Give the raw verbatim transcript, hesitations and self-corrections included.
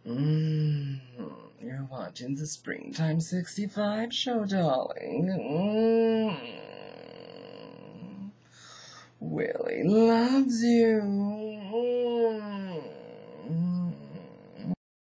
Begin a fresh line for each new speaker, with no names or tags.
Mm, you're watching the Springtime sixty-five show, darling. Mm. Willy loves you.